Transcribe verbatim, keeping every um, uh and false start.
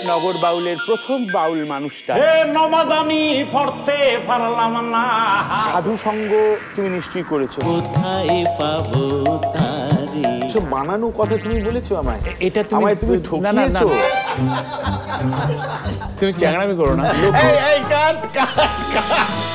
নগর বাউলের প্রথম বাউল মানুষটা। নমাজ আমি পড়তে পারলাম না। সাধু সঙ্গ তুমি নিশ্চয়ই করেছো। কোথায় পাবো তারে? সব বানানো কথা তুমি বলেছো আমায়। এটা তুমি আমায় তুমি ঠকিয়েছো। তুমি চ্যাংড়ামি করো না। এই এই কাট কাট কাট